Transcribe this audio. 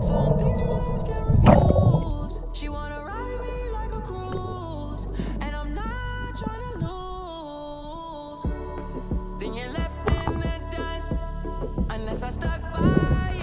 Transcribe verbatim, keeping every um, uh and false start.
Some things you just can't refuse. She wanna ride me like a cruise, and I'm not trying to lose. Then you're left in the dust unless I stuck by